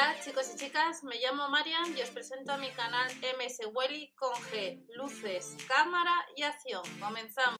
Hola chicos y chicas, me llamo Marian y os presento a mi canal MS Welly con G, luces, cámara y acción. Comenzamos.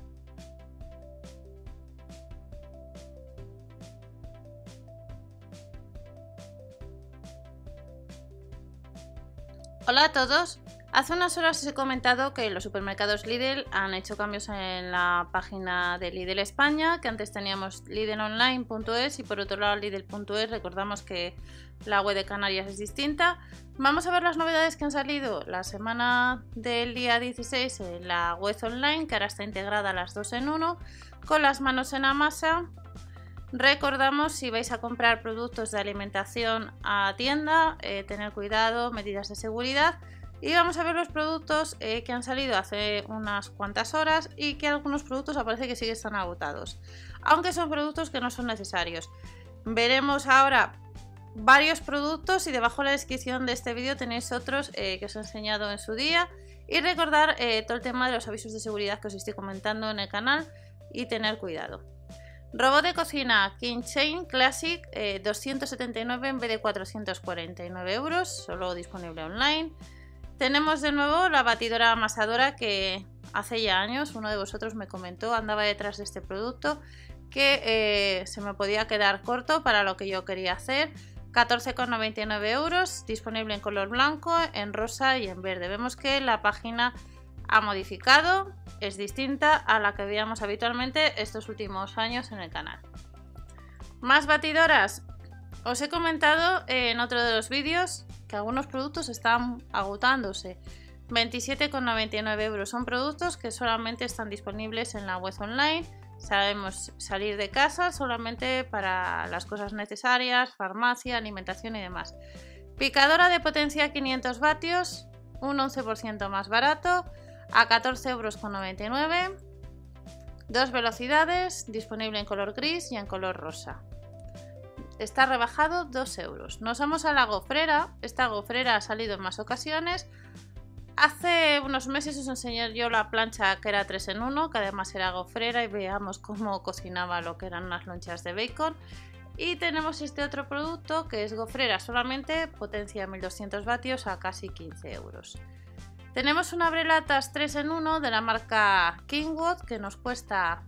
Hola a todos. Hace unas horas os he comentado que los supermercados Lidl han hecho cambios en la página de Lidl España, que antes teníamos lidlonline.es y por otro lado lidl.es. Recordamos que la web de Canarias es distinta. Vamos a ver las novedades que han salido la semana del día 16 en la web online, que ahora está integrada las dos en uno, con las manos en la masa. Recordamos, si vais a comprar productos de alimentación a tienda, tener cuidado, medidas de seguridad. Y vamos a ver los productos que han salido hace unas cuantas horas y que algunos productos aparece que sí que están agotados, aunque son productos que no son necesarios. Veremos ahora varios productos y debajo en la descripción de este vídeo tenéis otros que os he enseñado en su día. Y recordar todo el tema de los avisos de seguridad que os estoy comentando en el canal y tener cuidado. Robot de cocina KitchenAid Classic, 279 en vez de 449 euros, solo disponible online. Tenemos de nuevo la batidora amasadora, que hace ya años uno de vosotros me comentó, andaba detrás de este producto, que se me podía quedar corto para lo que yo quería hacer. 14,99 euros, disponible en color blanco, en rosa y en verde. Vemos que la página ha modificado, es distinta a la que veíamos habitualmente estos últimos años en el canal. Más batidoras. Os he comentado en otro de los vídeos que algunos productos están agotándose. 27,99 euros. Son productos que solamente están disponibles en la web online. Sabemos salir de casa solamente para las cosas necesarias, farmacia, alimentación y demás. Picadora de potencia 500 vatios, un 11% más barato, a 14,99 euros. 2 velocidades, disponible en color gris y en color rosa. Está rebajado 2 euros. Nos vamos a la gofrera. Esta gofrera ha salido en más ocasiones. Hace unos meses os enseñé yo la plancha que era 3 en 1, que además era gofrera, y veamos cómo cocinaba lo que eran unas lonchas de bacon. Y tenemos este otro producto que es gofrera solamente, potencia 1200 vatios a casi 15 euros. Tenemos un abrelatas 3 en 1 de la marca Kingwood que nos cuesta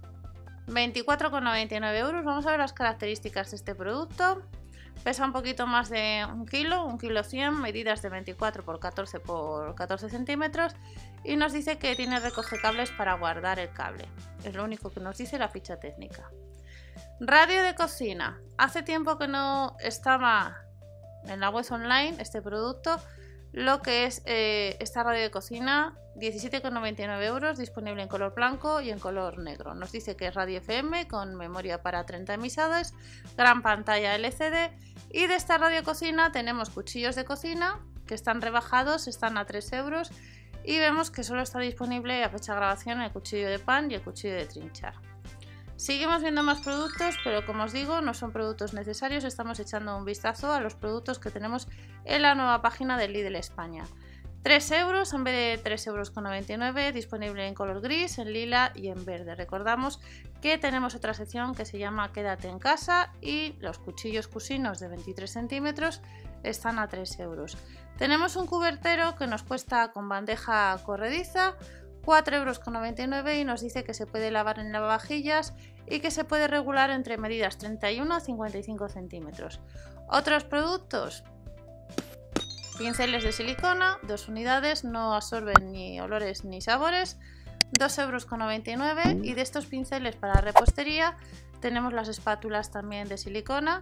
24,99 euros. Vamos a ver las características de este producto. Pesa un poquito más de 1 kilo 100, medidas de 24 por 14 por 14 centímetros, y nos dice que tiene recoge cables para guardar el cable. Es lo único que nos dice la ficha técnica. Radio de cocina. Hace tiempo que no estaba en la web online este producto. Lo que es esta radio de cocina, 17,99 euros, disponible en color blanco y en color negro. Nos dice que es radio FM con memoria para 30 emisadas, gran pantalla LCD. Y de esta radio de cocina tenemos cuchillos de cocina que están rebajados, están a 3 euros. Y vemos que solo está disponible a fecha de grabación el cuchillo de pan y el cuchillo de trinchar. Seguimos viendo más productos, pero como os digo, no son productos necesarios. Estamos echando un vistazo a los productos que tenemos en la nueva página de Lidl España. 3 euros en vez de 3,99 euros, disponible en color gris, en lila y en verde. Recordamos que tenemos otra sección que se llama Quédate en casa, y los cuchillos cusinos de 23 centímetros están a 3 euros. Tenemos un cubertero que nos cuesta con bandeja corrediza 4,99 euros y nos dice que se puede lavar en lavavajillas y que se puede regular entre medidas 31 a 55 centímetros. Otros productos: pinceles de silicona, 2 unidades, no absorben ni olores ni sabores, 2,99 euros. Y de estos pinceles para repostería tenemos las espátulas también de silicona,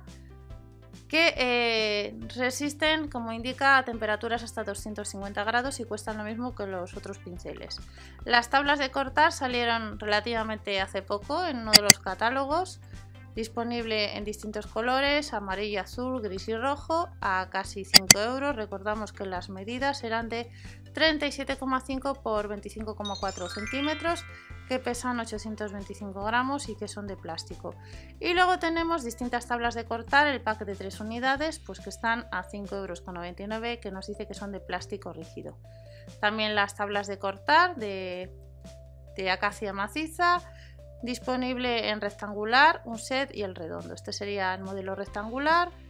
que resisten, como indica, a temperaturas hasta 250 grados y cuestan lo mismo que los otros pinceles. Las tablas de cortar salieron relativamente hace poco en uno de los catálogos, disponible en distintos colores, amarillo, azul, gris y rojo, a casi 5 euros. Recordamos que las medidas eran de 37,5 por 25,4 centímetros, que pesan 825 gramos y que son de plástico. Y luego tenemos distintas tablas de cortar, el pack de 3 unidades, pues que están a 5,99 euros, que nos dice que son de plástico rígido. También las tablas de cortar de acacia maciza, disponible en rectangular, un set y el redondo. Este sería el modelo rectangular.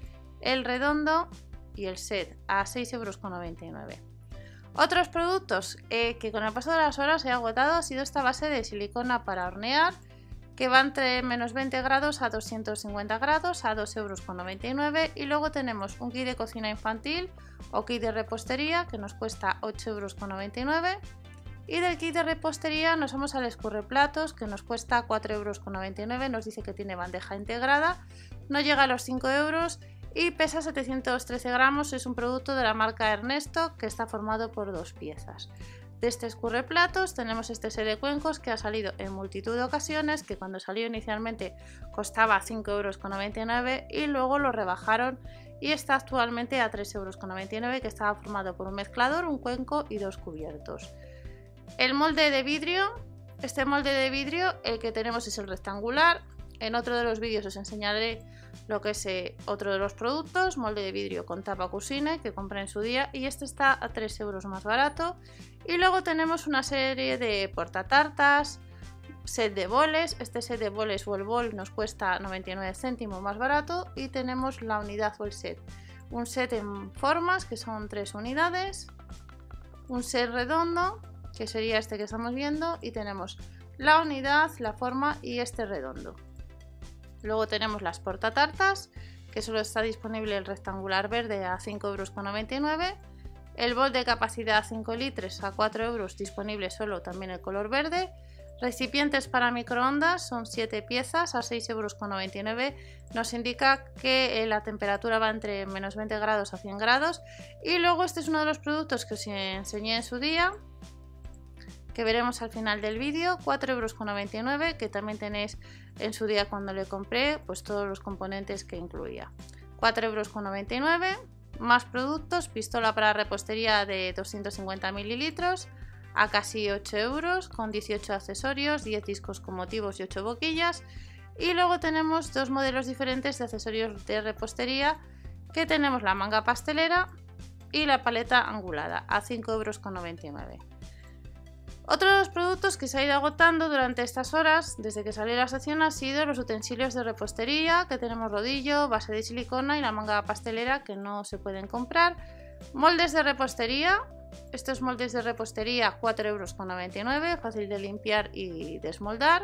el redondo y el set a 6,99 €. Otros productos que con el paso de las horas he agotado ha sido esta base de silicona para hornear, que va entre menos 20 grados a 250 grados a 2,99 €. Y luego tenemos un kit de cocina infantil o kit de repostería que nos cuesta 8,99 €. Y del kit de repostería nos vamos al escurreplatos, que nos cuesta 4,99 €. Nos dice que tiene bandeja integrada, no llega a los 5 € y pesa 713 gramos. Es un producto de la marca Ernesto que está formado por 2 piezas. De este escurreplatos tenemos este set de cuencos que ha salido en multitud de ocasiones, que cuando salió inicialmente costaba 5,99 € y luego lo rebajaron y está actualmente a 3,99 €, que estaba formado por un mezclador, un cuenco y 2 cubiertos. El molde de vidrio, este molde de vidrio el que tenemos es el rectangular. En otro de los vídeos os enseñaré lo que es otro de los productos, molde de vidrio con tapa Cuisine que compré en su día y este está a 3 € más barato. Y luego tenemos una serie de portatartas, set de boles. Este set de boles o el bol nos cuesta 99 céntimos más barato y tenemos la unidad o el set. Un set en formas que son 3 unidades, un set redondo que sería este que estamos viendo y tenemos la unidad, la forma y este redondo. Luego tenemos las portatartas, que solo está disponible el rectangular verde a 5,99 €. El bol de capacidad 5 litros a 4 € disponible solo también el color verde. Recipientes para microondas son 7 piezas a 6,99 €. Nos indica que la temperatura va entre menos 20 grados a 100 grados. Y luego este es uno de los productos que os enseñé en su día, que veremos al final del vídeo, 4,99 €, que también tenéis en su día cuando le compré pues todos los componentes que incluía. 4,99 €. Más productos, pistola para repostería de 250 mililitros a casi 8 € con 18 accesorios, 10 discos con motivos y 8 boquillas. Y luego tenemos 2 modelos diferentes de accesorios de repostería, que tenemos la manga pastelera y la paleta angulada a 5,99 €. Otro de los productos que se ha ido agotando durante estas horas, desde que salió la sección, han sido los utensilios de repostería, que tenemos rodillo, base de silicona y la manga pastelera, que no se pueden comprar. Moldes de repostería, estos moldes de repostería 4,99 €, fácil de limpiar y desmoldar.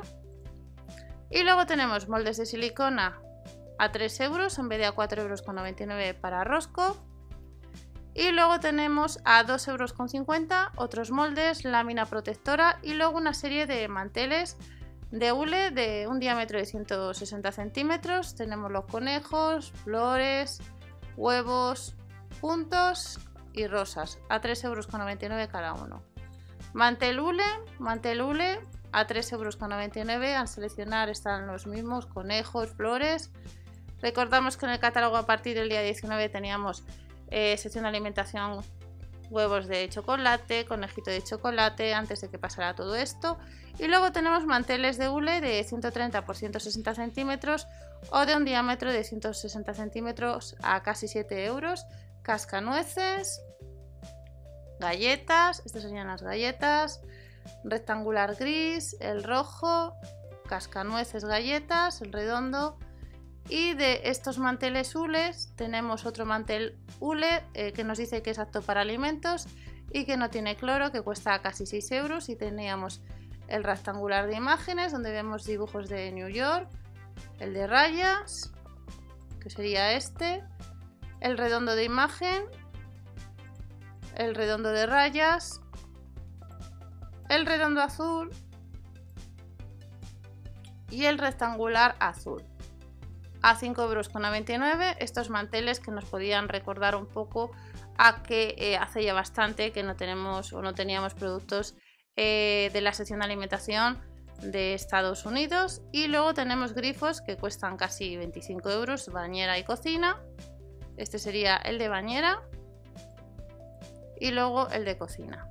Y luego tenemos moldes de silicona a 3 € en vez de a 4,99 € para rosco. Y luego tenemos a 2,50 € otros moldes, lámina protectora y luego una serie de manteles de hule de un diámetro de 160 centímetros. Tenemos los conejos, flores, huevos, puntos y rosas a 3,99 € cada uno. Mantel hule a 3,99 €. Al seleccionar están los mismos conejos, flores. Recordamos que en el catálogo a partir del día 19 teníamos sección de alimentación, huevos de chocolate, conejito de chocolate, antes de que pasara todo esto. Y luego tenemos manteles de hule de 130 x 160 centímetros o de un diámetro de 160 centímetros a casi 7 €. Cascanueces, galletas, estas serían las galletas, rectangular gris, el rojo, cascanueces, galletas, el redondo. Y de estos manteles hules tenemos otro mantel hule que nos dice que es apto para alimentos y que no tiene cloro, que cuesta casi 6 €. Y teníamos el rectangular de imágenes, donde vemos dibujos de New York, el de rayas, que sería este, el redondo de imagen, el redondo de rayas, el redondo azul y el rectangular azul. A 5,99 € estos manteles que nos podían recordar un poco a que hace ya bastante que no tenemos o no teníamos productos de la sección de alimentación de Estados Unidos. Y luego tenemos grifos que cuestan casi 25 €, bañera y cocina. Este sería el de bañera y luego el de cocina.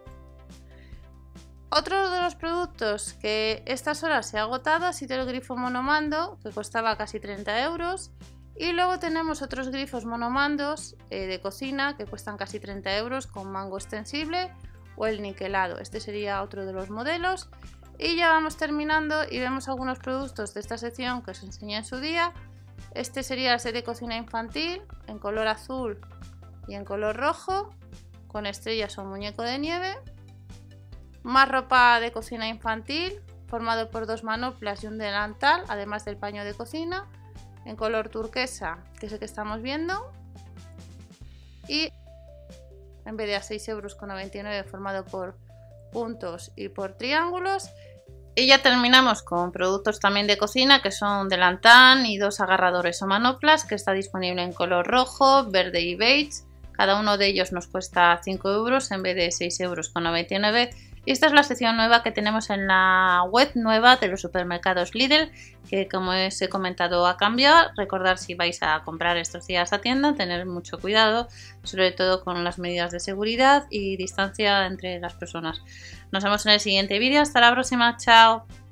Otro de los productos que estas horas se ha agotado ha sido el grifo monomando, que costaba casi 30 €. Y luego tenemos otros grifos monomandos de cocina que cuestan casi 30 € con mango extensible o el niquelado. Este sería otro de los modelos. Y ya vamos terminando y vemos algunos productos de esta sección que os enseñé en su día, Este sería el set de cocina infantil en color azul y en color rojo, con estrellas o muñeco de nieve. Más ropa de cocina infantil, formado por 2 manoplas y un delantal, además del paño de cocina, en color turquesa, que es el que estamos viendo. Y en vez de a 6,99 € formado por puntos y por triángulos. Y ya terminamos con productos también de cocina, que son delantal y 2 agarradores o manoplas, que está disponible en color rojo, verde y beige. Cada uno de ellos nos cuesta 5 € en vez de 6,99 €. Y esta es la sección nueva que tenemos en la web nueva de los supermercados Lidl, que como os he comentado ha cambiado. Recordad, si vais a comprar estos días a tienda, tener mucho cuidado, sobre todo con las medidas de seguridad y distancia entre las personas. Nos vemos en el siguiente vídeo. Hasta la próxima. Chao.